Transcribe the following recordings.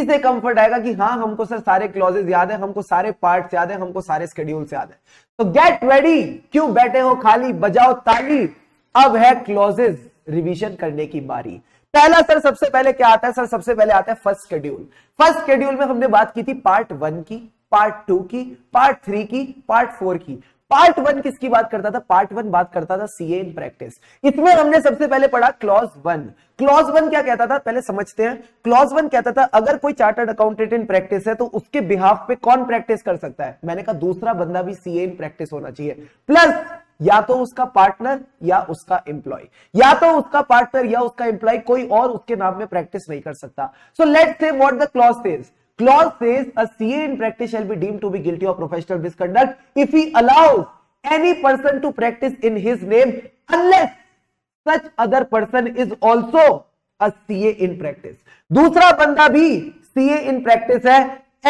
से कंफर्ट आएगा कि हाँ हमको सर सारे क्लॉजेस याद है, हमको सारे पार्ट्स याद है, हमको सारे स्केड्यूल्स याद है। तो गेट रेडी, क्यों बैठे हो खाली, बजाओ ताली, अब है क्लॉजेस रिवीजन करने की बारी। पहला सर सबसे पहले क्या आता है, सर सबसे पहले आता है फर्स्ट शेड्यूल। फर्स्ट शेड्यूल में हमने बात की थी पार्ट 1 की, पार्ट 2 की, पार्ट 3 की, पार्ट 4 की। पार्ट 1 किसकी बात करता था, पार्ट 1 बात करता था सीए इन प्रैक्टिस। इसमें हमने सबसे पहले पढ़ा क्लॉज 1। क्लॉज 1 क्या कहता था, पहले समझते हैं। क्लॉज 1 कहता था अगर कोई चार्टर्ड अकाउंटेंट इन प्रैक्टिस है तो उसके बिहाफ पे कौन प्रैक्टिस कर सकता है, मैंने कहा दूसरा बंदा भी सीए इन प्रैक्टिस होना चाहिए, प्लस या तो उसका पार्टनर या उसका एम्प्लॉय, या तो उसका पार्टनर या उसका एम्प्लॉय, कोई और उसके नाम में प्रैक्टिस नहीं कर सकता। So let's say what the clause says. Clause says a CA in practice shall be deemed to be guilty of professional misconduct if he allows any person to practice in his name unless such other person is also a CA in practice। दूसरा बंदा भी CA in practice है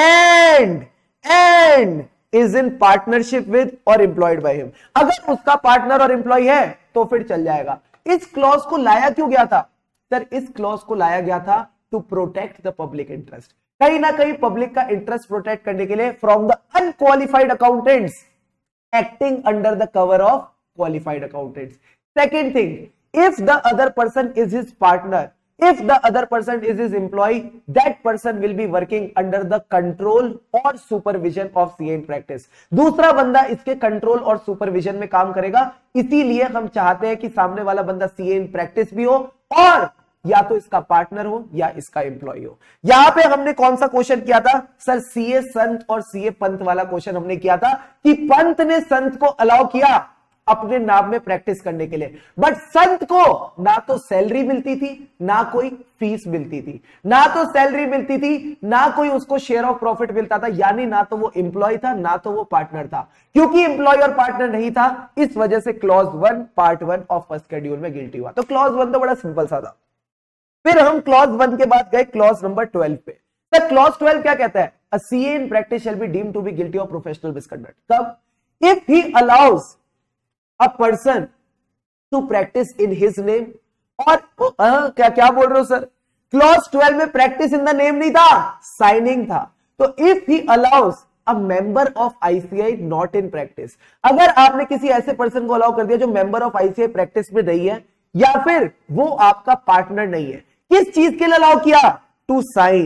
and is in partnership with or employed by him। अगर उसका partner और employ है तो फिर चल जाएगा। इस क्लॉज को लाया क्यों गया था सर, इस क्लॉज को लाया गया था to protect the public interest. कहीं ना कहीं पब्लिक का इंटरेस्ट प्रोटेक्ट करने के लिए from the unqualified accountants acting under the cover of qualified accountants. Second thing, if the other person is his partner, if the other person is his employee, that person will be working under the control or supervision of CA in practice। दूसरा बंदा इसके control और supervision में काम करेगा। इसीलिए हम चाहते हैं कि सामने वाला बंदा CA in practice भी हो और या तो इसका पार्टनर हो या इसका एम्प्लॉय हो। यहां पे हमने कौन सा क्वेश्चन किया था सर, CA संत और CA पंत वाला क्वेश्चन हमने किया था कि पंत ने संत को अलाउ किया अपने नाम में प्रैक्टिस करने के लिए, बट संत को ना तो सैलरी मिलती थी ना कोई फीस मिलती थी, ना तो सैलरी मिलती थी ना कोई उसको शेयर ऑफ प्रॉफिट मिलता था, यानी ना तो वो एम्प्लॉय था ना तो वो पार्टनर था। क्योंकि एम्प्लॉय और पार्टनर नहीं था, इस वजह से clause 1 part 1 of first schedule में गिल्टी हुआ। तो क्लॉज 1 तो बड़ा सिंपल सा था। फिर हम क्लॉज 1 के बाद गए क्लॉज नंबर 12 पे। तो क्लॉज 12 क्या कहता है, a CA in practice shall be deemed to be guilty of professional misconduct. कब, if he allows a person to practice in his name। और क्या बोल रहे हो सर, क्लॉज 12 में प्रैक्टिस इन द नेम नहीं था, साइनिंग था। तो if he allows a member of ICAI not in practice, अगर आपने किसी ऐसे पर्सन को अलाउ कर दिया जो मेंबर ऑफ आईसीआई प्रैक्टिस में नहीं है या फिर वो आपका पार्टनर नहीं है, किस चीज के लिए अलाउ किया, to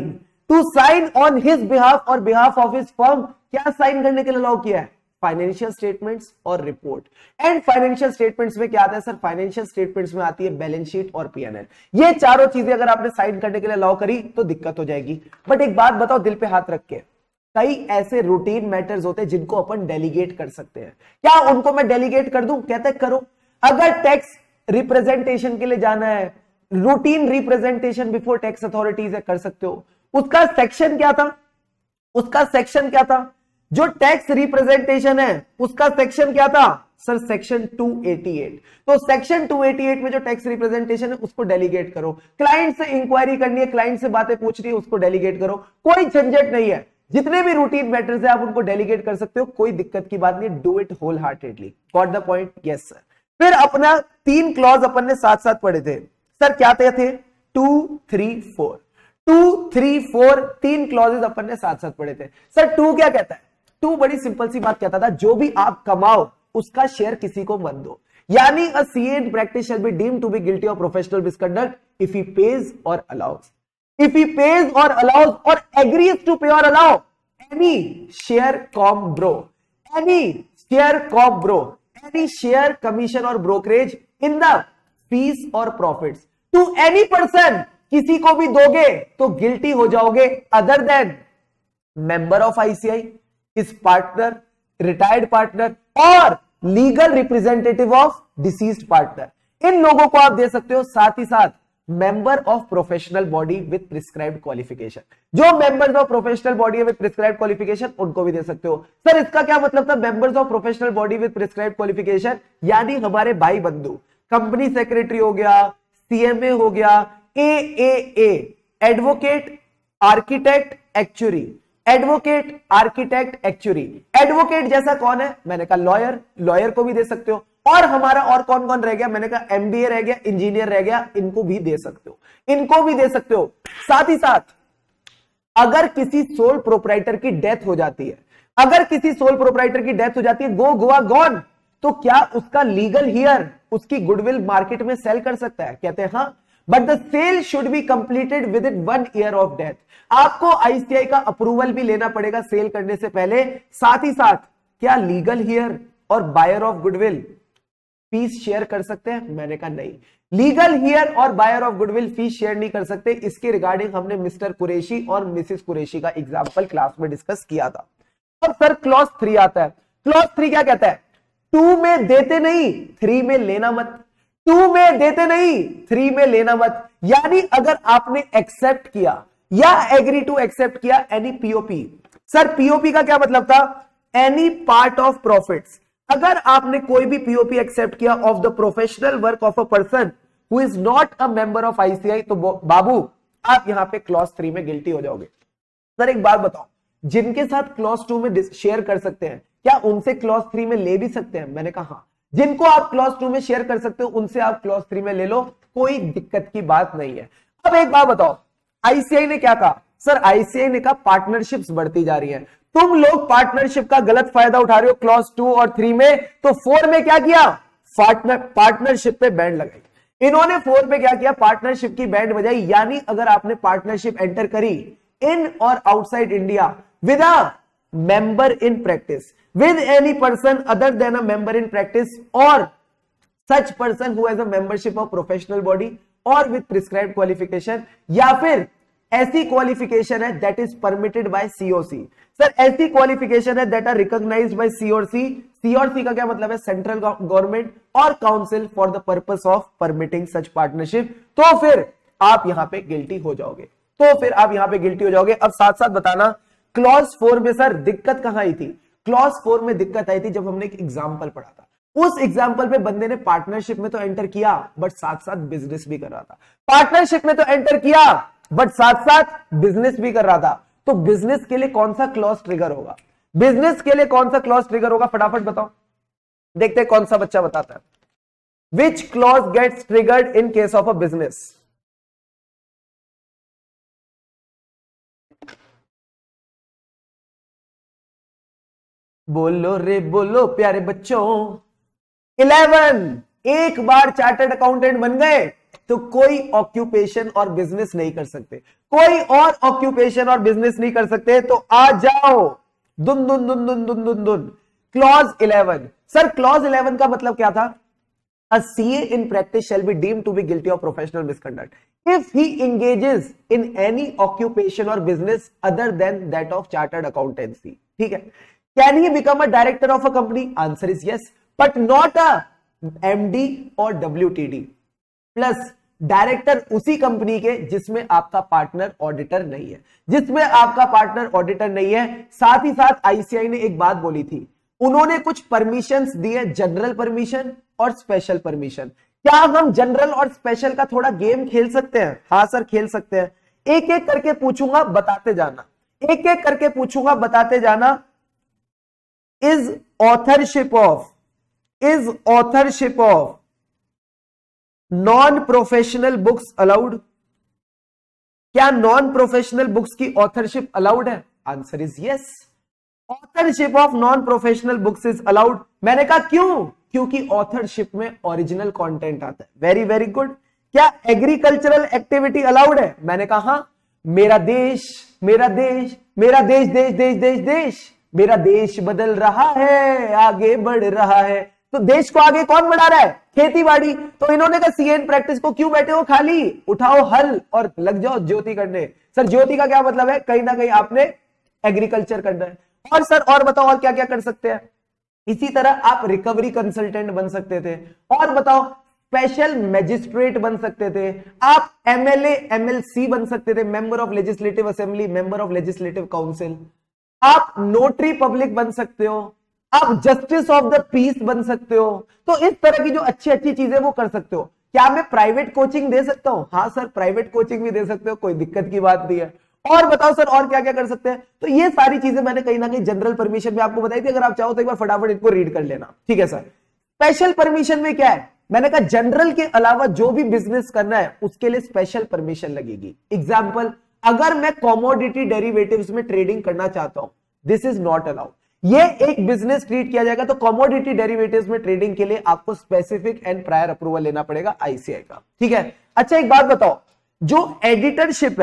sign on his behalf or behalf of his firm. क्या साइन करने के लिए अलाउ किया है, फाइनेंशियल स्टेटमेंट्स और रिपोर्ट। एंड फाइनेंशियल स्टेटमेंट्स में क्या आता है सर, फाइनेंशियल स्टेटमेंट्स में आती है बैलेंस शीट और पीएनएल। ये चारों चीजें अगर आपने साइन करने के लिए अलाउ करी तो दिक्कत हो जाएगी। बट एक बात बताओ दिल पे हाथ रख के, कई ऐसे रूटीन मैटर्स होते हैं जिनको अपन डेलीगेट कर सकते हैं। क्या उनको मैं डेलीगेट कर दूं, कहते करो। अगर टैक्स रिप्रेजेंटेशन के लिए जाना है, routine representation before tax authorities है, कर सकते हो। उसका सेक्शन क्या था, जो टैक्स रिप्रेजेंटेशन है उसका सेक्शन क्या था सर, सेक्शन 288। तो सेक्शन 288 में जो टैक्स रिप्रेजेंटेशन है उसको डेलीगेट करो। क्लाइंट से इंक्वायरी करनी है, क्लाइंट से बातें पूछनी है, उसको डेलीगेट करो। कोई झंझट नहीं है, जितने भी रूटीन मैटर्स है आप उनको डेलीगेट कर सकते हो, कोई दिक्कत की बात नहीं। Do it wholeheartedly. Got the point, yes sir. फिर अपना 3 क्लॉज अपन ने साथ साथ पढ़े थे सर, क्या थे 2, 3, 4। 2, 3, 4 3 क्लॉजेस अपन ने साथ साथ पढ़े थे सर। 2 क्या कहता है, 2 बड़ी सिंपल सी बात कहता था, जो भी आप कमाओ उसका शेयर किसी को मत दो। यानी a CA in practice shall be deemed to be guilty of professional misconduct if he pays or allows, if he pays or allows or agrees to pay or allow any share com bro, any share commission or brokerage in the fees or profits to any person. किसी को भी दोगे तो guilty हो जाओगे, other than member of ICAI, his partner, retired partner or legal representative of deceased partner. इन लोगों को आप दे सकते हो। साथ ही साथ member of professional body with prescribed qualification, जो members of professional body with prescribed qualification उनको भी दे सकते हो। सर इसका क्या मतलब था, members of professional body with prescribed qualification यानी हमारे भाई बंधु, कंपनी सेक्रेटरी हो गया, सीएमए हो गया, A A A advocate architect actuary, advocate architect actuary. Advocate जैसा कौन है, मैंने कहा लॉयर, लॉयर को भी दे सकते हो। और हमारा और कौन कौन रह गया, मैंने कहा एमबीए रह गया, इंजीनियर रह गया, इनको भी दे सकते हो, इनको भी दे सकते हो। साथ ही साथ अगर किसी सोल प्रोप्राइटर की डेथ हो जाती है, अगर किसी सोल प्रोप्राइटर की डेथ हो जाती है, गो गोवा गॉन, तो क्या उसका लीगल हियर उसकी गुडविल मार्केट में सेल कर सकता है? कहते हैं हाँ, but the sale should be completed within 1 year of death. आपको आईसीआई का अप्रूवल भी लेना पड़ेगा सेल करने से पहले। साथ ही साथ क्या लीगल हियर और buyer of goodwill fees share कर सकते हैं? मैंने कहा नहीं, लीगल हियर और buyer of goodwill fees share नहीं कर सकते। इसके रिगार्डिंग हमने मिस्टर कुरैशी और मिसेस कुरैशी का एग्जांपल क्लास में डिस्कस किया था। और सर क्लॉज 3 आता है। क्लॉज 3 क्या कहता है? 2 में देते नहीं, 3 में लेना मत। 2 में देते नहीं, 3 में लेना मत। यानी अगर आपने एक्सेप्ट किया या एग्री टू एक्सेप्ट किया एनी पीओपी, सर पीओपी का क्या मतलब था? Any part of profits. अगर आपने कोई भी पीओपी एक्सेप्ट किया of the professional work of a person who is not a member of ICAI, तो बाबू आप यहां पे क्लॉज 3 में गिल्टी हो जाओगे। सर एक बात बताओ, जिनके साथ क्लॉज 2 में शेयर कर सकते हैं, क्या उनसे क्लॉज 3 में ले भी सकते हैं? मैंने कहा हाँ, जिनको आप क्लॉज 2 में शेयर कर सकते हो उनसे आप क्लॉज 3 में ले लो, कोई दिक्कत की बात नहीं है। अब एक बात बताओ, आईसीआई ने क्या कहा? सर आईसीआई ने कहा पार्टनरशिप्स बढ़ती जा रही है, तुम लोग पार्टनरशिप का गलत फायदा उठा रहे हो क्लॉज 2 और 3 में, तो 4 में क्या किया? पार्टनरशिप पे बैंड लगाई। इन्होंने 4 पे क्या किया? पार्टनरशिप की बैंड बजाई। यानी अगर आपने पार्टनरशिप एंटर करी in or outside India with a member in practice, with any person other than a member in practice or such person who has a membership of professional body or with prescribed qualification, या फिर ऐसी qualification है that is permitted by COC। Sir ऐसी qualification है that are recognized by COC। COC का क्या मतलब है? Central government or council for the purpose of permitting such partnership. तो फिर आप यहां पे गिल्टी हो जाओगे, तो फिर आप यहां पे गिल्टी हो जाओगे। अब साथ साथ बताना क्लॉज 4 में सर दिक्कत कहां आई थी? क्लॉज 4 में दिक्कत आई थी जब हमने एक एग्जाम्पल पढ़ा था। उस एग्जाम्पल पे बंदे ने पार्टनरशिप में तो एंटर किया बट साथ साथ बिजनेस भी कर रहा था। पार्टनरशिप में तो एंटर किया बट साथ साथ बिजनेस भी कर रहा था। तो बिजनेस के लिए कौन सा क्लॉज ट्रिगर होगा? बिजनेस के लिए कौन सा क्लॉज ट्रिगर होगा? फटाफट बताओ, देखते हैं कौन सा बच्चा बताता है। Which clause gets triggered in case of a business? बोलो रे बोलो प्यारे बच्चों। 11, एक बार चार्टर्ड अकाउंटेंट बन गए तो कोई ऑक्यूपेशन और बिजनेस नहीं कर सकते, कोई और ऑक्यूपेशन और बिजनेस नहीं कर सकते। तो आ जाओ, दुन दुन दुन दुन दुन दुन दुन। क्लॉज 11, सर क्लॉज 11 का मतलब क्या था? A CA in practice shall be deemed to be guilty of professional misconduct if he engages in any occupation or business other than that of chartered accountancy। ठीक है। Can he become a director of a company? Answer is yes, but not a MD or WTD। Plus director उसी company के जिसमें आपका partner auditor नहीं है, जिसमें आपका पार्टनर ऑडिटर नहीं है। साथ ही साथ आईसीआई ने एक बात बोली थी, उन्होंने कुछ परमिशंस दिए, जनरल परमिशन और स्पेशल परमिशन। क्या हम जनरल और स्पेशल का थोड़ा गेम खेल सकते हैं? हाँ सर खेल सकते हैं। एक एक करके पूछूंगा, बताते जाना, एक एक करके पूछूंगा, बताते जाना। Is authorship of non-professional books allowed? क्या नॉन प्रोफेशनल बुक्स की ऑथरशिप अलाउड है? Answer is yes, authorship of non professional books is allowed. मैंने कहा क्यों? क्योंकि ऑथरशिप में ओरिजिनल कंटेंट आता है। Very very good. क्या एग्रीकल्चरल एक्टिविटी अलाउड है? मैंने कहा हाँ। मेरा देश मेरा देश मेरा देश देश देश देश देश, मेरा देश बदल रहा है, आगे बढ़ रहा है। तो देश को आगे कौन बढ़ा रहा है? खेती बाड़ी। तो इन्होंने कहा सीएन प्रैक्टिस को क्यों बैठे हो खाली, उठाओ हल और लग जाओ ज्योति करने। सर ज्योति का क्या मतलब है? कहीं ना कहीं आपने एग्रीकल्चर करना है। और सर और बताओ और क्या क्या कर सकते हैं? इसी तरह आप रिकवरी कंसल्टेंट बन सकते थे। और बताओ स्पेशल मैजिस्ट्रेट बन सकते थे, आप एमएलए एमएलसी बन सकते थे, member of legislative assembly, member of legislative council, आप नोटरी पब्लिक बन सकते हो, आप जस्टिस ऑफ द पीस बन सकते हो। तो इस तरह की जो अच्छी अच्छी चीजें वो कर सकते हो। क्या मैं प्राइवेट कोचिंग दे सकता हूं? हाँ सर प्राइवेट कोचिंग भी दे सकते हो, कोई दिक्कत की बात नहीं है। और बताओ सर और क्या क्या कर सकते हैं? तो ये सारी चीजें मैंने कहीं ना कहीं जनरल परमिशन में आपको बताई थी। अगर आप चाहो तो एक बार फटाफट इनको रीड कर लेना। ठीक है सर। स्पेशल परमिशन में क्या है? मैंने कहा जनरल के अलावा जो भी बिजनेस करना है उसके लिए स्पेशल परमिशन लगेगी। एग्जाम्पल, अगर मैं कॉमोडिटी डेरिवेटिव्स में ट्रेडिंग करना चाहता हूं, दिस इज नॉट अलाउड। ये एक बिजनेस ट्रीट किया जाएगा। तो कॉमोडिटी डेरिवेटिव्स में ट्रेडिंग के लिए आपको स्पेसिफिक एंड प्रायर अप्रूवल लेना पड़ेगा आईसीआई का, ठीक है। अच्छा एक बात बताओ, जो एडिटरशिप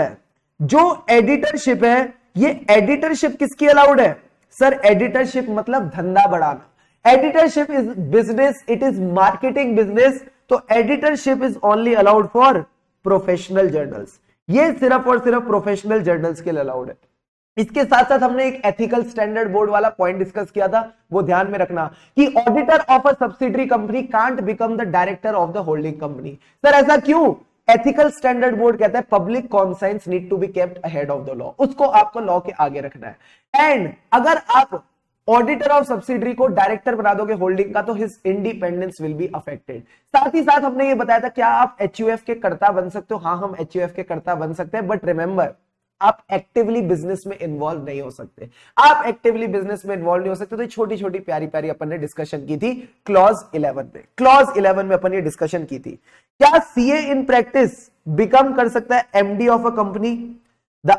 है ये एडिटरशिप किसकी अलाउड है? सर एडिटरशिप मतलब धंधा बढ़ाना। Editorship is business, it is marketing business. तो editorship is only allowed for professional journals. ये सिर्फ और सिर्फ प्रोफेशनल जर्नल्स के लिए अलाउड है। इसके साथ साथ हमने एक एथिकल स्टैंडर्ड बोर्ड वाला पॉइंट डिस्कस किया था, वो ध्यान में रखना कि auditor of a subsidiary company can't become the director of the holding company. Sir ऐसा क्यों? एथिकल स्टैंडर्ड बोर्ड कहता है public conscience need to be kept ahead of the law, उसको आपको लॉ के आगे रखना है। एंड अगर आप ऑडिटर ऑफ सब्सिडरी को डायरेक्टर बना दोगे होल्डिंग का, तो his independence will be affected. साथ ही साथ हमने ये बताया था क्या आप एचयूएफ के कर्ता बन सकते हो? हाँ, हम एचयूएफ के कर्ता बन सकते हैं, बट रिमेंबर आप एक्टिवली बिजनेस में इन्वॉल्व नहीं हो सकते। आप एक्टिवली बिजनेस में इन्वॉल्व नहीं हो सकते। तो छोटी छोटी प्यारी प्यारी अपन ने डिस्कशन की थी क्लॉज 11 में। क्लॉज 11 में अपन ये डिस्कशन की थी, क्या सीए इन प्रैक्टिस बिकम कर सकता है MD of a company? The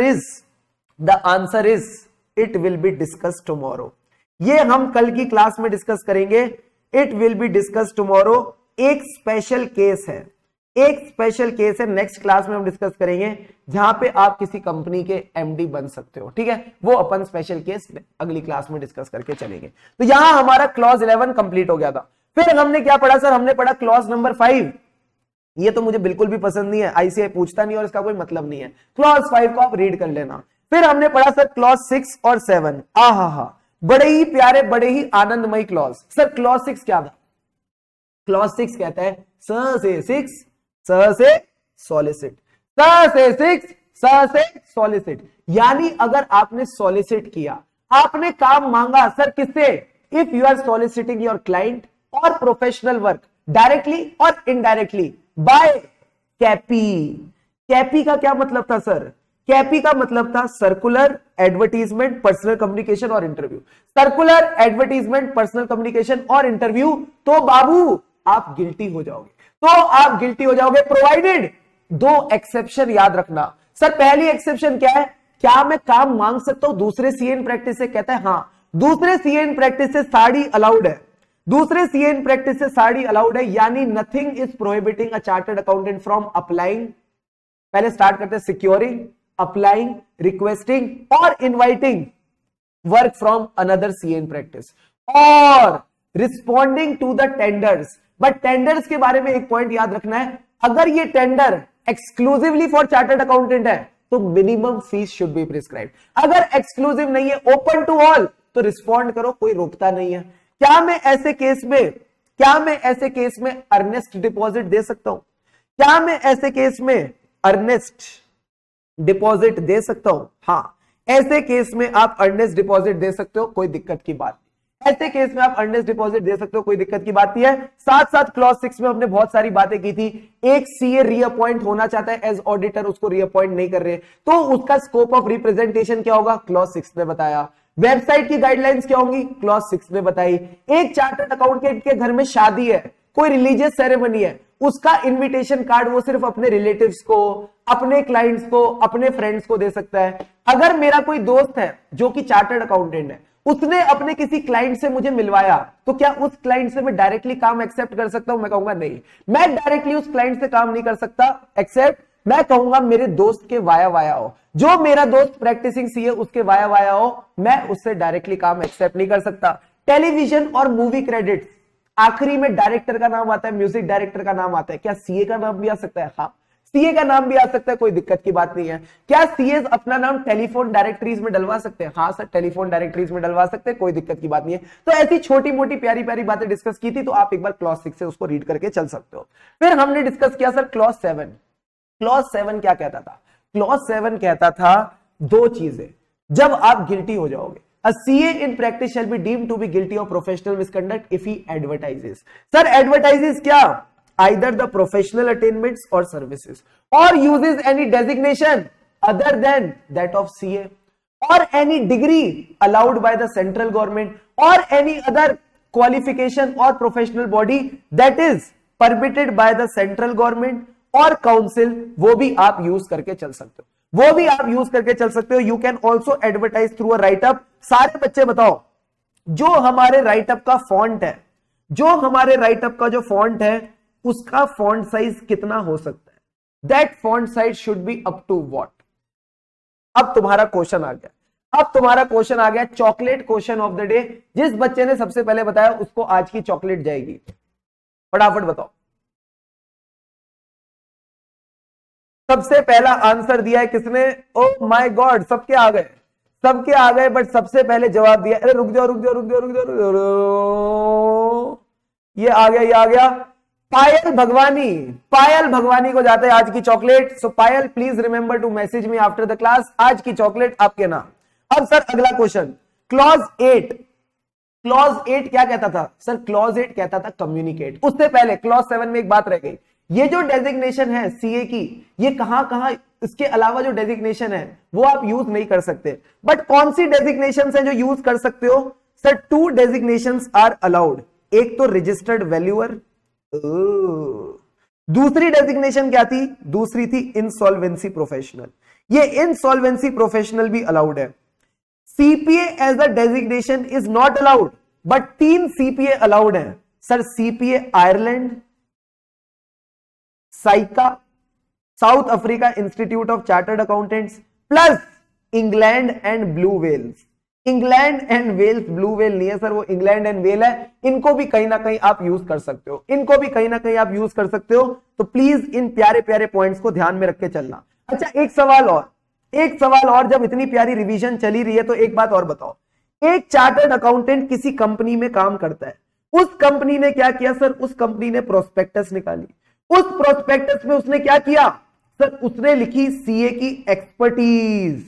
answer is it will be discuss tomorrow. ये हम कल की क्लास में डिस्कस करेंगे। It will be discuss tomorrow. एक स्पेशल केस है, नेक्स्ट क्लास में हम डिस्कस करेंगे जहां पे आप किसी कंपनी के एमडी बन सकते हो, ठीक है। वो अपन स्पेशल केस अगली क्लास में डिस्कस करके चलेंगे। तो यहां हमारा क्लॉज 11 कंप्लीट हो गया था। फिर हमने क्या पढ़ा सर? हमने पढ़ा क्लॉज नंबर 5। ये तो मुझे बिल्कुल भी पसंद नहीं है, आईसीआई पूछता नहीं और इसका कोई मतलब नहीं है। क्लॉज 5 को आप रीड कर लेना। फिर हमने पढ़ा सर क्लॉज 6 और 7। आहा, बड़े ही प्यारे, बड़े ही आनंदमय क्लॉज। सर क्लॉज 6 क्या था? क्लॉज 6 कहता है स से 6 स से सॉलिसिट, स से 6 स से सॉलिसिट। यानी अगर आपने सॉलिसिट किया, आपने काम मांगा सर किससे? If you are soliciting your client or professional work directly or indirectly by CAPI. CAPI का क्या मतलब था सर? कैपी का मतलब था सर्कुलर, एडवर्टीजमेंट, पर्सनल कम्युनिकेशन और interview. Circular, advertisement, personal communication और इंटरव्यू। तो बाबू आप गिल्टी हो जाओगे, प्रोवाइडेड 2 एक्सेप्शन याद रखना। सर पहली एक्सेप्शन क्या है? क्या मैं काम मांग सकता हूं दूसरे सीए इन प्रैक्टिस से? कहता है हाँ, दूसरे सीए इन प्रैक्टिस से साड़ी अलाउड है। यानी nothing is prohibiting a chartered accountant from applying, पहले स्टार्ट करते हैं सिक्योरिंग, अप्लाइंग, रिक्वेस्टिंग और inviting work from another CA in practice और responding to the tenders. But tenders के बारे में एक पॉइंट याद रखना है, अगर ये tender exclusively for chartered accountant है तो minimum fees should be prescribed. अगर एक्सक्लूसिव नहीं है, ओपन टू ऑल, तो रिस्पॉन्ड करो, कोई रोकता नहीं है। क्या मैं ऐसे केस में अर्नेस्ट डिपॉजिट दे सकता हूं? हाँ, ऐसे केस में आप अर्नेस्ट डिपॉजिट दे सकते हो, कोई दिक्कत की बात नहीं। ऐसे केस में आप अर्नेस्ट डिपॉजिट दे सकते हो, कोई दिक्कत की बात नहीं है। साथ साथ क्लॉज 6 में हमने बहुत सारी बातें की थी। एक सीए रीअपॉइंट होना चाहता है एज ऑडिटर, उसको रीअपॉइंट नहीं कर रहे, तो उसका स्कोप ऑफ रिप्रेजेंटेशन क्या होगा? क्लॉज 6 ने बताया। वेबसाइट की गाइडलाइंस क्या होंगी? क्लॉज 6 ने बताई। एक चार्टर्ड अकाउंटेंट के घर में शादी है, कोई रिलीजियस सेरेमनी है, उसका इन्विटेशन कार्ड वो सिर्फ अपने रिलेटिव्स को, अपने क्लाइंट्स को, अपने फ्रेंड्स को दे सकता है। अगर मेरा कोई दोस्त है जो कि चार्टर्ड अकाउंटेंट है, उसने अपने किसी क्लाइंट से मुझे मिलवाया, तो क्या उस क्लाइंट से मैं डायरेक्टली काम एक्सेप्ट कर सकता हूं? मैं कहूंगा नहीं, मैं डायरेक्टली उस क्लाइंट से काम नहीं कर सकता एक्सेप्ट मैं कहूंगा मेरे दोस्त के वाया वाया हो, जो मेरा दोस्त प्रैक्टिसिंग सीए उसके वाया वाया हो, मैं उससे डायरेक्टली काम एक्सेप्ट नहीं कर सकता। टेलीविजन और मूवी क्रेडिट्स, आखिरी में डायरेक्टर का नाम आता है, म्यूजिक डायरेक्टर का नाम आता है, क्या सीए का नाम भी आ सकता है? हाँ, सीए का नाम भी आ सकता है, कोई दिक्कत की बात नहीं है। क्या सीए अपना नाम टेलीफोन डायरेक्टरीज में डलवा सकते हैं? हाँ सर, टेलीफोन डायरेक्टरीज में डलवा सकते हैं, कोई दिक्कत की बात नहीं है। तो ऐसी छोटी मोटी प्यारी प्यारी बातें डिस्कस की थी, तो आप एक बार क्लॉज 6 से उसको रीड करके चल सकते हो। फिर हमने डिस्कस किया सर क्लॉज 7। क्लॉज 7 क्या कहता था? क्लॉज 7 कहता था दो चीजें, जब आप गिल्टी हो जाओगे, a CA in practice shall be deemed to be guilty of professional misconduct if he advertises. Sir, advertises क्या? Either the professional attainments or services, or uses any designation other than that of CA, or any degree allowed by the central government, or any other qualification or professional body that is permitted by the central government or council, वो भी आप use करके चल सकते हो। वो भी आप यूज करके चल सकते हो। You can also advertise through a write up. सारे बच्चे बताओ, जो हमारे राइटअप का फॉन्ट है, जो हमारे राइटअप का जो फॉन्ट है, उसका फॉन्ट साइज कितना हो सकता है? That font size should be up to what? अब तुम्हारा क्वेश्चन आ गया, अब तुम्हारा क्वेश्चन आ गया, chocolate question of the day. जिस बच्चे ने सबसे पहले बताया उसको आज की चॉकलेट जाएगी। फटाफट बताओ। सबसे पहला आंसर दिया है किसने? ओ माय गॉड, सबके आ गए, सबके आ गए, बट सबसे पहले जवाब दिया, अरे रुक जाओ रुक जाओ रुक जाओ रुक जाओ, ये आ गया, ये आ गया, पायल भगवानी। पायल भगवानी को जाता है आज की chocolate. So Payal please remember to message me after the class, आज की चॉकलेट आपके नाम। अब सर अगला क्वेश्चन, क्लॉज 8। क्लॉज 8 क्या कहता था सर? क्लॉज 8 कहता था कम्युनिकेट। उससे पहले क्लॉज 7 में एक बात रह गई, ये जो डेजिग्नेशन है सीए की, ये कहां कहां, इसके अलावा जो डेजिग्नेशन है वो आप यूज नहीं कर सकते। बट कौन सी डेजिग्नेशन है जो यूज कर सकते हो? Sir 2 designations are allowed. एक तो रजिस्टर्ड वैल्यूअर, दूसरी डेजिग्नेशन क्या थी? दूसरी थी इंसॉल्वेंसी प्रोफेशनल। ये इंसॉल्वेंसी प्रोफेशनल भी अलाउड है। CPA as a designation is not allowed, but 3 CPA allowed है sir. CPA Ireland, SAICA, South Africa Institute of Chartered Accountants, plus England and blue Wales. England and Wales, blue whale नहीं है sir, वो England and well है। इनको भी कहीं ना कहीं आप यूज कर सकते हो, इनको भी कहीं ना कहीं आप यूज कर सकते हो। तो प्लीज इन प्यारे प्यारे पॉइंट्स को ध्यान में रख के चलना। अच्छा एक सवाल और, एक सवाल और, जब इतनी प्यारी रिवीजन चली रही है तो एक बात और बताओ। एक चार्टर्ड अकाउंटेंट किसी कंपनी में काम करता है, उस कंपनी ने क्या किया सर? उस कंपनी ने प्रोस्पेक्टस निकाली, उस प्रोस्पेक्टस में उसने क्या किया सर? उसने लिखी सीए की एक्सपर्टीज,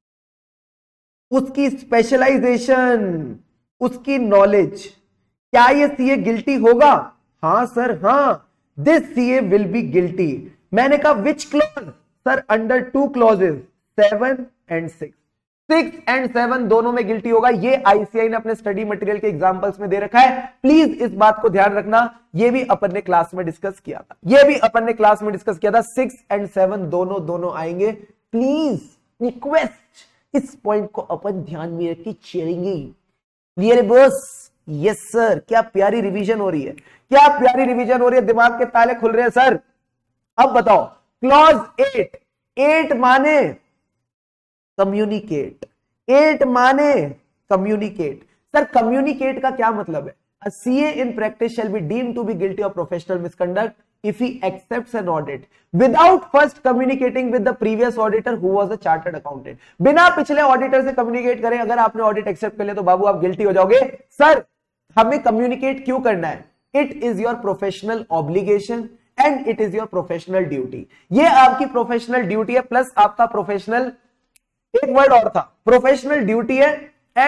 उसकी स्पेशलाइजेशन, उसकी नॉलेज। क्या ये सीए गिल्टी होगा? हां सर, हां, this CA will be guilty. मैंने कहा which clause sir? Under 2 clauses 7 and 6, 6 and 7 दोनों में गिल्टी होगा। ये आईसीआई ने अपने स्टडी मटेरियल के एग्जांपल्स में दे रखा है। प्लीज इस बात को ध्यान रखना, ये भी अपन ने क्लास में डिस्कस किया था, ये भी अपन ने क्लास में डिस्कस किया था। 6 एंड 7 दोनों आएंगे। प्लीज रिक्वेस्ट, इस पॉइंट को अपन ध्यान में रख के चलेंगे। क्लियर है बॉस? Yes sir. क्या प्यारी रिवीजन हो रही है, क्या प्यारी रिवीजन हो रही है, दिमाग के ताले खुल रहे हैं सर। अब बताओ, क्लॉज 8, 8 माने कम्युनिकेट, 8 माने कम्युनिकेट। सर कम्युनिकेट का क्या मतलब है? A CA in practice shall be deemed to be guilty of professional misconduct if he accepts an audit without first communicating with the previous auditor who was a chartered accountant। बिना पिछले auditor से communicate करें अगर आपने audit accept कर लिया तो बाबू आप गिल्टी हो जाओगे। सर हमें कम्युनिकेट क्यों करना है? It is your professional obligation and it is your professional duty. ये आपकी प्रोफेशनल ड्यूटी है, प्लस आपका प्रोफेशनल, एक वर्ड और था, प्रोफेशनल ड्यूटी है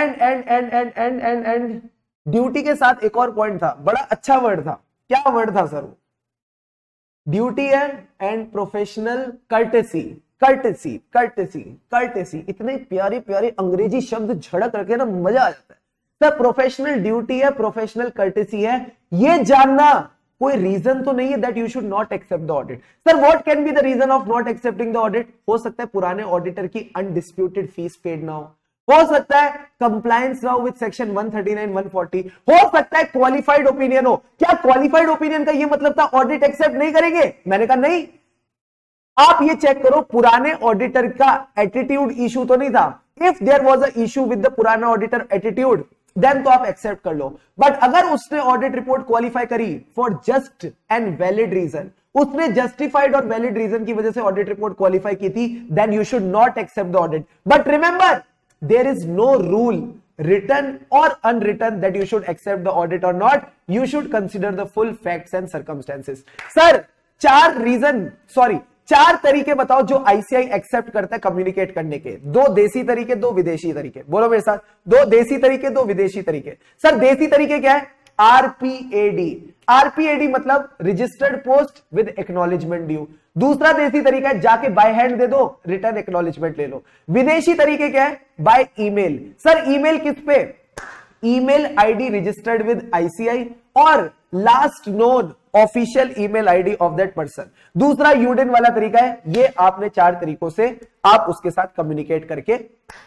एंड ड्यूटी के साथ एक और पॉइंट था, बड़ा अच्छा वर्ड था। क्या वर्ड था सर? वो ड्यूटी है and professional courtesy, courtesy courtesy courtesy. इतने प्यारे प्यारे अंग्रेजी शब्द झड़क रखे ना, मजा आ जाता है सर। प्रोफेशनल ड्यूटी है, प्रोफेशनल कर्टेसी है, ये जानना कोई रीजन तो नहीं है that you should not accept the audit. Sir what can be the reason of not accepting the audit? हो सकता है पुराने ऑडिटर की अनडिस्प्यूटेड फीस पेड ना हो सकता है कंप्लायंस ना हो विद सेक्शन 139 140, हो सकता है क्वालिफाइड ओपिनियन हो। क्या क्वालिफाइड ओपिनियन का ये मतलब था ऑडिट एक्सेप्ट नहीं करेंगे? मैंने कहा नहीं। आप ये चेक करो पुराने ऑडिटर का एटीट्यूड इशू तो नहीं था। If there was a issue with the पुराना ऑडिटर एटीट्यूड देन तो आप एक्सेप्ट कर लो। बट अगर उसने ऑडिट रिपोर्ट क्वालिफाई करी for just and valid reason, उसने जस्टिफाइड और वैलिड रीजन की वजह से ऑडिट रिपोर्ट क्वालिफाई की थी, then you should not accept the audit. But remember, there is no rule written or unwritten that you should accept the audit or not. You should consider the full facts and circumstances। Sir 4 तरीके बताओ जो ICI accept करता है communicate करने के। 2 देसी तरीके, 2 विदेशी तरीके। बोलो मेरे साथ, 2 देसी तरीके, 2 विदेशी तरीके। सर देसी तरीके क्या है? आरपीएडी। आरपीएडी मतलब registered post with acknowledgement due. दूसरा देसी तरीका है जाके बाय हैंड दे दो, रिटर्न एक्नॉलेजमेंट ले लो। विदेशी तरीके क्या है? By email. सर ईमेल किस पे? Email ID registered with ICAI or last known official email ID of that person. दूसरा यूडिन वाला तरीका है, ये आपने 4 तरीकों से आप उसके साथ कम्युनिकेट करके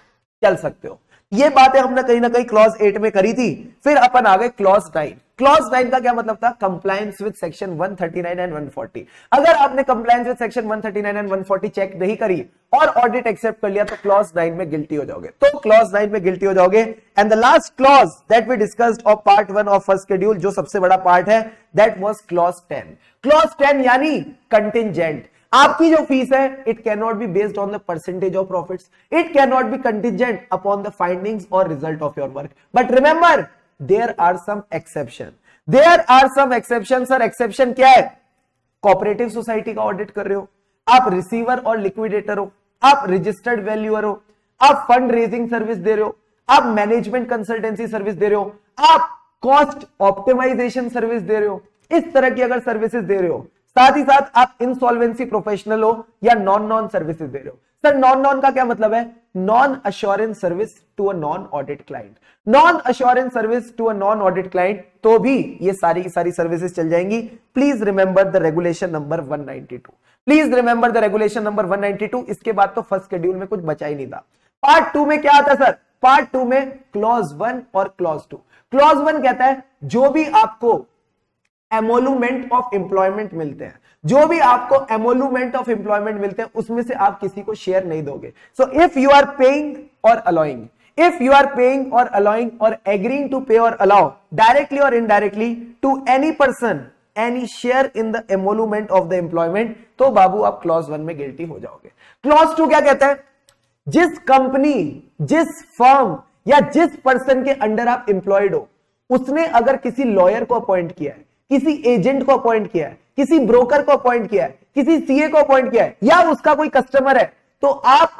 चल सकते हो। ये बातें हमने कहीं ना कहीं क्लॉज 8 में करी थी। फिर अपन आ गए क्लॉज 9। क्लॉज 9 का क्या मतलब था? Compliance with section 139 and 140। अगर आपने compliance with section 139 and 140 check नहीं करी और ऑडिट एक्सेप्ट कर लिया तो क्लॉज 9 में गिल्टी हो जाओगे। तो क्लॉज 9 में गिल्टी हो जाओगे। And the last clause that we discussed of part 1 of first schedule, जो सबसे बड़ा पार्ट है, दैट वाज क्लॉज 10। क्लॉज 10 यानी कंटिंजेंट। आपकी जो फीस है, it can not be based on the percentage of profits, it can not be contingent upon the findings or result of your work. But remember, there are some exception, there are some exception. Sir exception क्या है? Cooperative society का audit कर रहे हो, आप receiver और liquidator हो, आप रजिस्टर्ड वैल्यूअर हो, आप फंड रेजिंग सर्विस दे रहे हो, आप मैनेजमेंट कंसल्टेंसी सर्विस दे रहे हो, आप कॉस्ट ऑप्टिमाइजेशन सर्विस दे रहे हो, इस तरह की अगर सर्विसेज दे रहे हो, साथ ही साथ आप इंसॉल्वेंसी प्रोफेशनल हो या नॉन सर्विसेज दे रहे हो। सर नॉन का क्या मतलब है? Non assurance service to a non audit client, non assurance service to a non audit client, तो भी ये सारी सर्विसेज चल जाएंगी। Please remember the regulation number 192, please remember the regulation number 192। इसके बाद तो फर्स्ट शेड्यूल में कुछ बचा ही नहीं था। पार्ट 2 में क्या आता है सर? पार्ट 2 में क्लॉज 1 और क्लॉज 2। क्लॉज 1 कहता है जो भी आपको एमोलूमेंट ऑफ एम्प्लॉयमेंट मिलते हैं, जो भी आपको एमोलूमेंट ऑफ एम्प्लॉयमेंट मिलते हैं, उसमें से आप किसी को शेयर नहीं दोगे। So if you are paying और allowing, if you are paying or allowing or agreeing to pay or allow directly or indirectly to any person any share in the emolument of the employment, तो बाबू आप clause 1 में guilty हो जाओगे। Clause 2 क्या कहता है? जिस कंपनी, जिस फर्म या जिस पर्सन के अंडर आप एम्प्लॉयड हो, उसने अगर किसी लॉयर को अपॉइंट किया है, किसी एजेंट को अपॉइंट किया है, किसी ब्रोकर को अपॉइंट किया है, किसी सीए को अपॉइंट किया है, या उसका कोई कस्टमर है, तो आप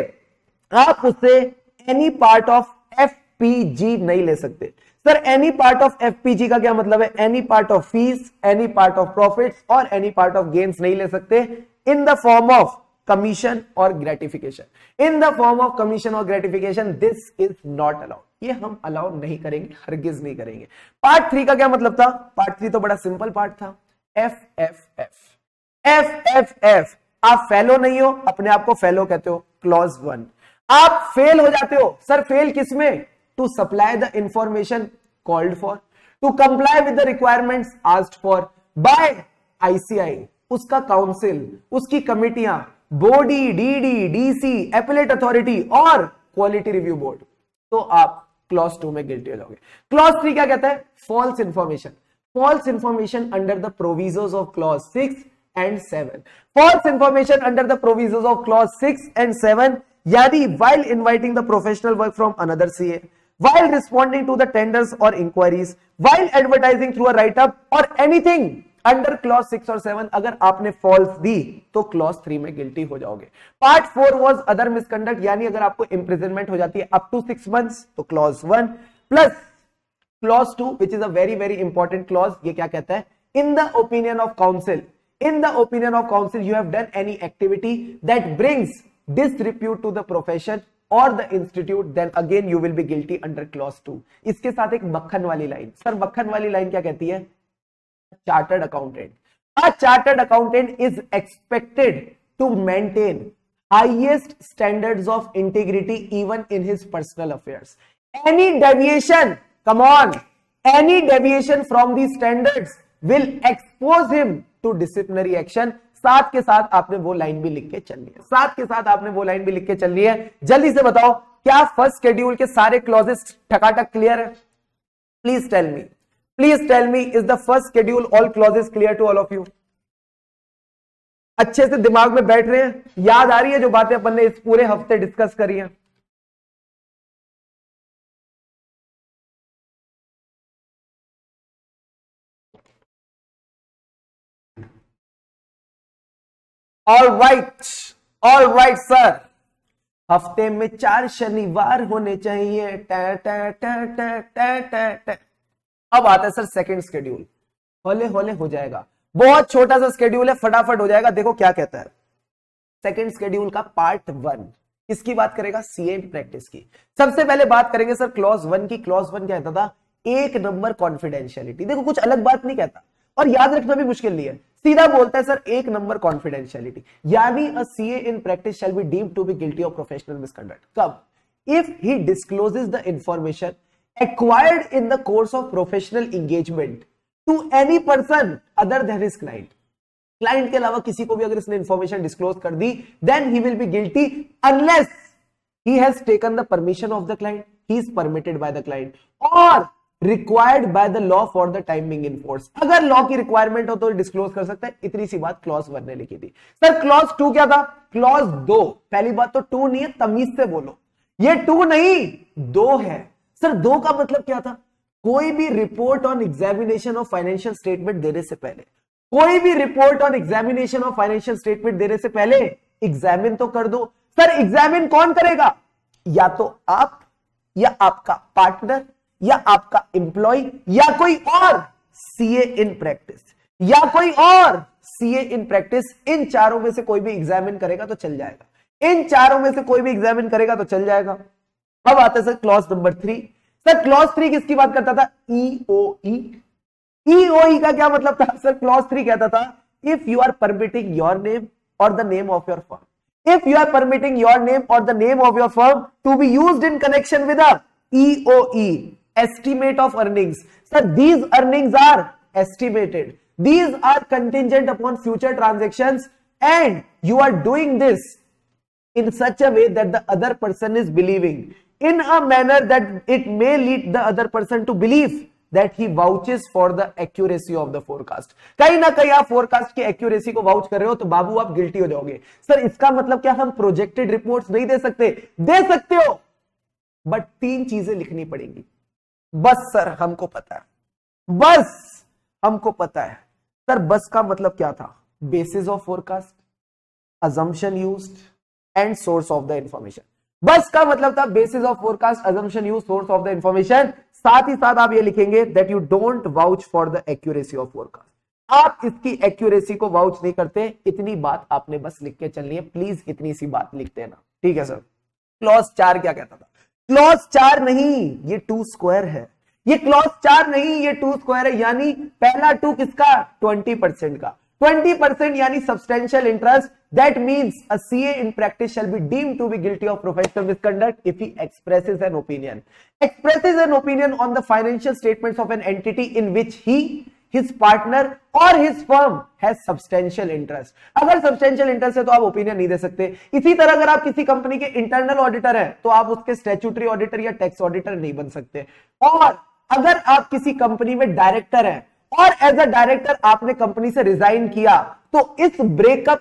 उससे एनी पार्ट ऑफ एफपीजी नहीं ले सकते। Sir any part of FPG का क्या मतलब है? Any part of fees, any part of profits और एनी पार्ट ऑफ गेन्स नहीं ले सकते in the form of commission और gratification. In the form of commission और gratification this is not allowed, ये हम अलाउ नहीं करेंगे, हरगिज नहीं करेंगे। पार्ट 3 का क्या मतलब था? पार्ट 3 तो बड़ा सिंपल पार्ट था, एफ। आप फेलो नहीं हो, अपने आप को फेलो कहते हो, क्लॉज 1। आप फेल हो जाते हो, सर फेल किसमें? To supply the information called for, to comply with the requirements asked for by ICI, उसका काउंसिल, उसकी कमिटियां, body, DD, DC, appellate authority और क्वालिटी रिव्यू बोर्ड, तो आप क्लॉज 2 में गिल्टी हो जाओगे। क्लॉज 3 क्या कहता है? False information, false information under the provisos of clause 6 and 7, false information under the provisos of clause 6 and 7, यानी while inviting the professional work from another CA, while responding to the tenders or inquiries, while advertising through a write-up or anything under clause 6 और 7, अगर आपने false दी तो clause 3 में guilty हो जाओगे। Part 4 was other misconduct, यानी अगर आपको imprisonment हो जाती है up to 6 months तो clause 1 plus clause 2 which is a very very important clause, ये क्या कहता है? In the opinion of counsel, in the opinion of counsel you have done any activity that brings disrepute to the profession or the institute, then again you will be guilty under clause 2। इसके साथ एक मक्खन वाली line, sir मक्खन वाली line क्या कहती है? Chartered accountant, a chartered accountant is expected to maintain highest standards of integrity even in his personal affairs। Any deviation, come on, any deviation from these standards will expose him to disciplinary action। साथ के साथ आपने वो line भी लिख के चलनी है, साथ के साथ आपने वो लाइन भी लिख के चलनी है। जल्दी से बताओ, क्या फर्स्ट शेड्यूल के सारे क्लॉजेस ठकाठक क्लियर है? Please tell me is the first schedule all clauses clear to all of you? अच्छे से दिमाग में बैठ रहे हैं, याद आ रही है जो बातें अपन ने इस पूरे हफ्ते डिस्कस करी है? ऑल राइट सर, हफ्ते में 4 शनिवार होने चाहिए। अब आता है सर सेकंड शेड्यूल, हौले हो जाएगा, बहुत छोटा सा शेड्यूल है, फटाफट हो जाएगा। देखो क्या कहता है सेकंड शेड्यूल का पार्ट 1, किसकी बात करेगा? सीए प्रैक्टिस की। सबसे पहले बात करेंगे सर क्लॉज 1 की। क्लॉज 1 क्या कहता था? 1 नंबर कॉन्फिडेंशियलिटी। देखो कुछ अलग बात नहीं कहता, और याद रखना भी मुश्किल नहीं है, सीधा बोलता है सर 1 नंबर कॉन्फिडेंशियलिटी, यानी a CA in practice shall be deemed to be guilty of professional misconduct. कब? If he discloses the information acquired in the course of professional engagement to any person other than his client। Client के अलावा किसी को भी अगर इसने information disclose कर दी, then he will be guilty unless he has taken the permission of the client, he is permitted by the client or required by the law for the time being in force। अगर law की requirement हो तो disclose कर सकता है। इतनी सी बात clause 1 ने लिखी थी। सर क्लॉज 2 क्या था? क्लॉज 2, पहली बात तो 2 नहीं है, तमीज से बोलो, ये 2 नहीं 2 है। सर 2 का मतलब क्या था? कोई भी report on examination of financial statement देने से पहले, कोई भी report on examination of financial statement देने से पहले एग्जामिन तो कर दो। सर एग्जामिन कौन करेगा? या तो आप, या आपका पार्टनर, या आपका एम्प्लॉय, या कोई और सीए इन प्रैक्टिस, या कोई और सीए इन प्रैक्टिस। इन चारों में से कोई भी एग्जामिन करेगा तो चल जाएगा, इन चारों में से कोई भी एग्जामिन करेगा तो चल जाएगा। अब आता है sir clause number 3। Sir clause 3 किसकी बात करता था? ईओई। ईओई का क्या मतलब था? सर क्लॉज 3 कहता था if you are permitting your name और the name of your firm, if you are permitting your name or the name of your firm to be used in connection with a EOE, estimate of earnings. Sir, these earnings are estimated, these are contingent upon future transactions, and you are doing this in such a way that the other person is believing in a manner that it may lead the other person to believe that he vouches for the accuracy of the forecast। कहीं ना कहीं आप forecast की accuracy को vouch कर रहे हो तो बाबू आप गिल्टी हो जाओगे। सर इसका मतलब क्या हम प्रोजेक्टेड रिपोर्ट्स नहीं दे सकते? दे सकते हो, बट 3 चीजें लिखनी पड़ेंगी। बस सर हमको पता है, बस हमको पता है। सर बस का मतलब क्या था? Basis of forecast, assumption used and source of the information। बस का मतलब था basis of forecast, assumption used, source of the information। साथ ही साथ आप ये लिखेंगे that you don't vouch for the accuracy of forecast। आप इसकी एक्यूरेसी को वाउच नहीं करते। इतनी बात आपने बस लिख के चलनी है, प्लीज इतनी सी बात लिख देना, ठीक है सर। क्लॉज 4 क्या कहता था? क्लॉज 4 नहीं, ये 2 स्क्वायर है। ये क्लॉज 4 नहीं, ये 2 स्क्वायर है। यानी पहला 2 किसका? 20% का। 20% यानी substantial interest. That means a CA in practice shall be deemed to be guilty of professional misconduct if he expresses an opinion on the financial statements of an entity in which he, his partner or his firm has substantial interest। अगर substantial interest है तो आप opinion नहीं दे सकते। इसी तरह अगर आप किसी कंपनी के इंटरनल ऑडिटर हैं तो आप उसके स्टैट्यूटरी ऑडिटर या टैक्स ऑडिटर नहीं बन सकते। और अगर आप किसी कंपनी में डायरेक्टर हैं और एज अ डायरेक्टर आपने कंपनी से रिजाइन किया तो इस ब्रेकअप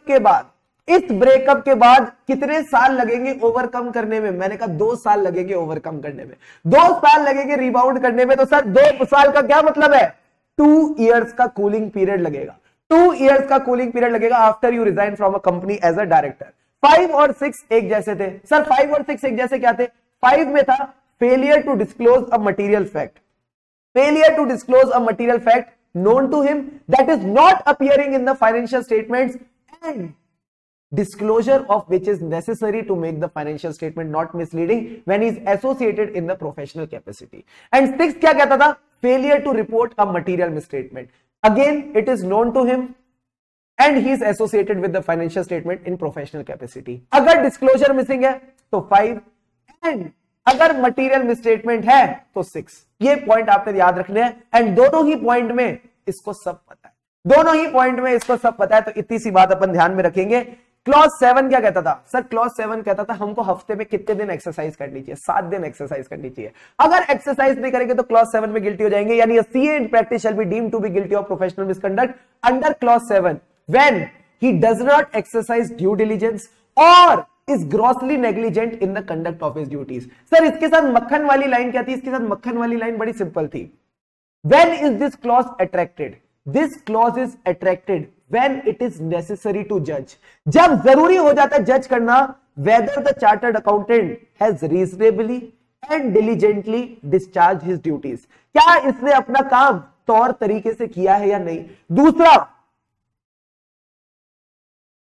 के बाद कितने साल लगेंगे ओवरकम करने में? मैंने कहा 2 साल लगेंगे ओवरकम करने में, 2 साल लगेंगे रिबाउंड करने में। तो सर 2 साल का क्या मतलब है? 2 इयर्स का कूलिंग पीरियड लगेगा, 2 इयर्स का कूलिंग पीरियड लगेगा after you resign from a company as a director. 5 और 6 एक जैसे थे। सर 5 और 6 एक जैसे क्या थे? 5 में था failure to disclose a material fact, failure to disclose a material fact known to him that is not appearing in the financial statements and disclosure of which is necessary to make the financial statement not misleading when he is associated in the professional capacity। And 6 क्या कहता था? failure to report a material misstatement, again it is known to him and he is associated with the financial statement in professional capacity। अगर disclosure missing है तो 5 and अगर material misstatement है तो 6। ये पॉइंट आपने याद रखने हैं। एंड दोनों ही पॉइंट में इसको सब पता है, दोनों ही पॉइंट में इसको सब पता है। तो इतनी सी बात अपन ध्यान में रखेंगे। क्लॉज 7 क्या कहता था? सर क्लॉज 7 कहता था हमको हफ्ते में कितने दिन एक्सरसाइज करनी चाहिए? 7 दिन एक्सरसाइज करनी चाहिए। अगर एक्सरसाइज नहीं करेंगे तो क्लॉज 7 में गिल्टी हो जाएंगे। यानी CA in practice shall be deemed to be guilty of professional misconduct under clause 7 when he does not exercise due diligence और is grossly negligent in the conduct of his duties। Sir इसके साथ मक्खन वाली line क्या थी? इसके साथ मक्खन वाली लाइन बड़ी सिंपल थी। When is this clause attracted? This clause is attracted when it is necessary to judge। जब जरूरी हो जाता है जज करना whether the chartered accountant has reasonably and diligently discharged his duties। क्या इसने अपना काम तौर तरीके से किया है या नहीं। दूसरा,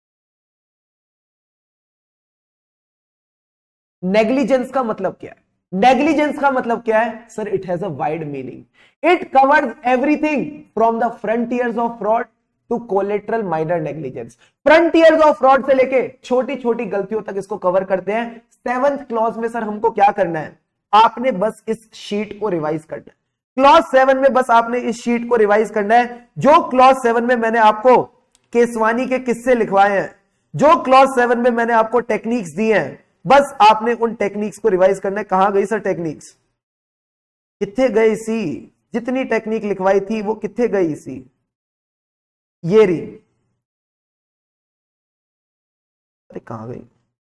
नेग्लिजेंस का मतलब क्या है? नेग्लिजेंस का मतलब क्या है sir? It has a wide meaning. It covers everything from the frontiers of fraud to collateral minor negligence. Frontiers of fraud से लेके छोटी छोटी गलतियों तक इसको कवर करते हैं। 7th क्लॉज में सर हमको क्या करना है? आपने बस इस शीट को रिवाइज करना है। क्लॉज 7 में बस आपने इस शीट को रिवाइज करना है। जो क्लॉज 7 में मैंने आपको केसवानी के किस्से लिखवाए हैं, जो क्लॉज 7 में मैंने आपको टेक्निक्स दिए हैं, बस आपने उन टेक्निक्स को रिवाइज करना है। कहां गई सर टेक्निक्स? किथे गई सी? जितनी टेक्निक लिखवाई थी वो किथे गई सी? ये रही। अरे कहां गई?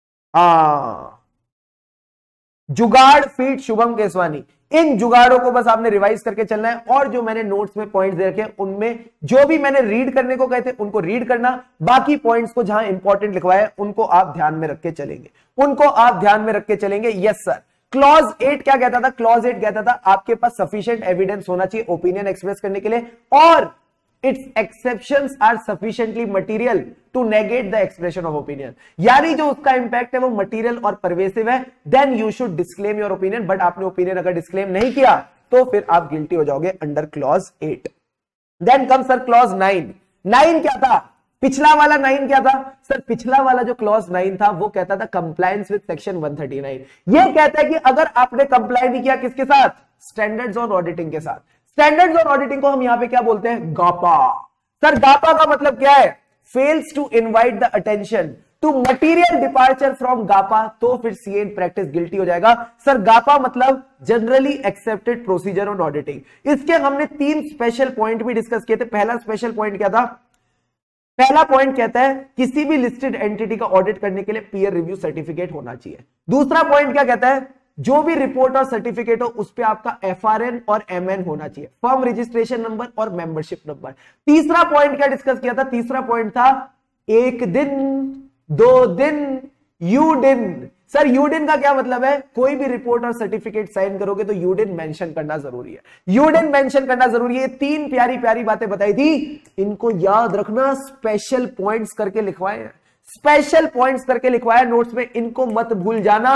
जुगाड़ फीट शुभम केसवानी। इन जुगाड़ों को बस आपने रिवाइज करके चलना है। और जो मैंने नोट्स में पॉइंट्स दे रखे उनमें जो भी मैंने रीड करने को कहे थे उनको रीड करना। बाकी पॉइंट्स को जहां इंपॉर्टेंट लिखवाया उनको आप ध्यान में रख के चलेंगे, उनको आप ध्यान में रख के चलेंगे। Yes sir. क्लॉज 8 क्या कहता था? क्लॉज 8 कहता था आपके पास सफिशिएंट एविडेंस होना चाहिए ओपिनियन एक्सप्रेस करने के लिए, और its exceptions are sufficiently material to negate the expression of opinion। यानी जो उसका इंपैक्ट है वो मटीरियल और परवेसिव है। Then you should disclaim your opinion. But आपने ओपिनियन अगर डिस्क्लेम नहीं किया तो फिर आप गिल्टी हो जाओगे under clause 8। Then come sir clause 9। 9 क्या था? पिछला वाला 9 क्या था सर? पिछला वाला जो क्लॉज 9 था वो कहता था कंप्लायंस विद सेक्शन 139। ये कहता है कि अगर आपने कंप्लाई नहीं किया किसके साथ? स्टैंडर्ड्स ऑन ऑडिटिंग के साथ। स्टैंडर्ड्स ऑन ऑडिटिंग को हम यहां पे क्या बोलते हैं? गापा। सर गापा का मतलब क्या है? Fails to invite the attention to material departure from GAPA, तो फिर सीए इन प्रैक्टिस गिल्टी हो जाएगा। सर गापा मतलब generally accepted procedure on auditing. इसके हमने 3 स्पेशल पॉइंट भी डिस्कस किए थे। पहला स्पेशल पॉइंट क्या था? पहला पॉइंट कहता है किसी भी लिस्टेड एंटिटी का ऑडिट करने के लिए पीयर रिव्यू सर्टिफिकेट होना चाहिए। दूसरा पॉइंट क्या कहता है? जो भी रिपोर्ट और सर्टिफिकेट हो उस पे आपका एफआरएन और एमएन होना चाहिए, फर्म रजिस्ट्रेशन नंबर और मेंबरशिप नंबर। तीसरा पॉइंट क्या डिस्कस किया था? तीसरा पॉइंट था 1 दिन 2 दिन यूडिन। सर यूडिन का क्या मतलब है? कोई भी रिपोर्ट और सर्टिफिकेट साइन करोगे तो यूडिन मेंशन करना जरूरी है। यूडिन मेंशन करना जरूरी है। 3 प्यारी प्यारी बातें बताई थी, इनको याद रखना। स्पेशल पॉइंट्स करके लिखवाए, स्पेशल पॉइंट्स करके लिखवाया नोट्स में, इनको मत भूल जाना।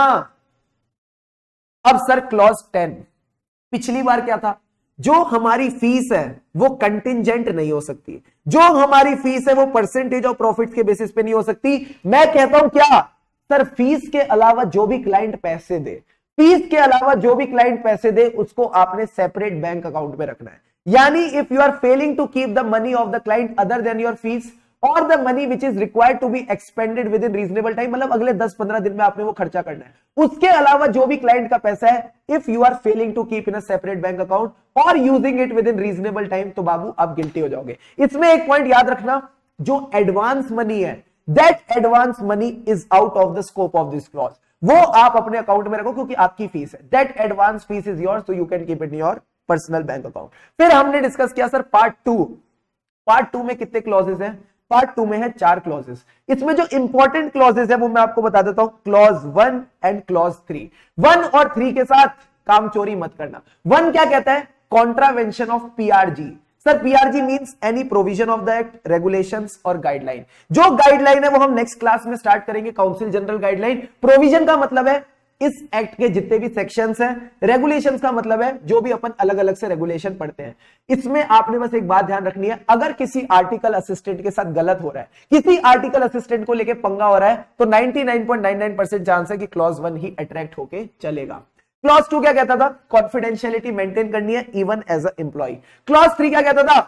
अब सर क्लॉज 10। पिछली बार क्या था? जो हमारी फीस है वो कंटिंजेंट नहीं हो सकती, जो हमारी फीस है वो परसेंटेज ऑफ प्रॉफिट्स के बेसिस पे नहीं हो सकती। मैं कहता हूं क्या सर? फीस के अलावा जो भी क्लाइंट पैसे दे, फीस के अलावा जो भी क्लाइंट पैसे दे उसको आपने सेपरेट बैंक अकाउंट में रखना है। यानी if you are failing to keep the money of the client other than your fees और the money which is required to be expended within reasonable time, मतलब अगले 10-15 दिन में आपने वो खर्चा करना है, उसके अलावा जो भी क्लाइंट का पैसा है, if you are failing to keep in a separate bank account और using it within reasonable time, तो बाबू आप गिल्टी हो जाओगे। इसमें एक पॉइंट याद रखना, जो एडवांस मनी है, that advance money is out of the scope of this clause. वो आप अपने अकाउंट में रखो क्योंकि आपकी फीस है। That advance fees is yours, so you can keep it in your personal bank account. फिर हमने डिस्कस किया सर पार्ट 2। पार्ट 2 में कितने क्लॉजेस हैं? पार्ट 2 में है 4 क्लॉजेस। इसमें जो इंपॉर्टेंट क्लॉजेस है वो मैं आपको बता देता हूं। Clause 1 and clause 3। 1 और 3 के साथ काम चोरी मत करना। 1 क्या कहता है? Contravention of PRG. Sir PRG means any provision of the act, regulations और गाइडलाइन। जो गाइडलाइन है वो हम नेक्स्ट क्लास में स्टार्ट करेंगे, काउंसिल जनरल गाइडलाइन। प्रोविजन का मतलब है इस एक्ट के जितने भी सेक्शंस हैं। रेगुलेशंस का मतलब है जो भी अपन अलग अलग से रेगुलेशन पढ़ते हैं। इसमें आपने बस एक बात ध्यान रखनी है, अगर किसी आर्टिकल असिस्टेंट के साथ गलत हो रहा है, किसी आर्टिकल असिस्टेंट को लेके पंगा हो रहा है, तो 99.99% चांस है कि क्लॉज 1 ही अट्रैक्ट होके चलेगा। क्लॉज 2 क्या कहता था? कॉन्फिडेंशियलिटी मेंटेन करनी है even as a employ. Clause 3 क्या कहता था?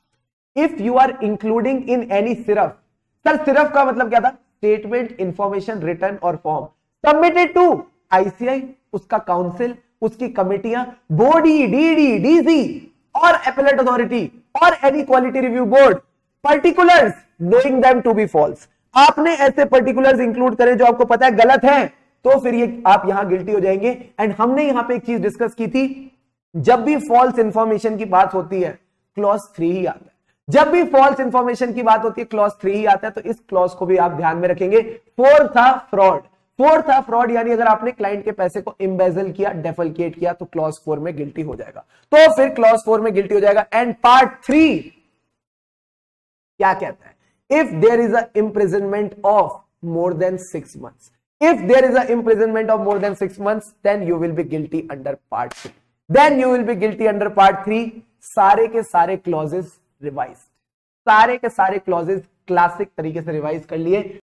If you are including in any SIRF. Sir SIRF का मतलब क्या था? स्टेटमेंट, इंफॉर्मेशन, रिटर्न और फॉर्म सबमिटेड टू आईसीआई, उसका काउंसिल, उसकी कमिटियां, बॉडी, डीडी, डीसी और एपेलेट अथॉरिटी और any quality review board, particulars knowing them to be false. आपने ऐसे पर्टिकुलर्स इंक्लूड करें जो आपको पता है गलत है, तो फिर ये आप यहां गिल्टी हो जाएंगे। एंड हमने यहां पे एक चीज डिस्कस की थी, जब भी फॉल्स इंफॉर्मेशन की बात होती है क्लॉज 3 ही आता है। जब भी फॉल्स इंफॉर्मेशन की बात होती है क्लॉज 3 ही आता है, तो इस क्लॉज को भी आप ध्यान में रखेंगे। 4 था फ्रॉड। 4 था फ्रॉड, यानी अगर आपने क्लाइंट के पैसे को इम्बेजल किया, डेफलकेट किया, तो क्लॉज 4 में गिल्टी हो जाएगा। तो फिर क्लॉज 4 में गिल्टी हो जाएगा। एंड पार्ट 3 क्या कहता है? If there is a imprisonment of more than 6 months, If there is an imprisonment of more than 6 months, then you will be guilty under part 3. Then you will be guilty under part 3. सारे के सारे clauses revise, सारे के सारे clauses classic तरीके से revise कर लिए।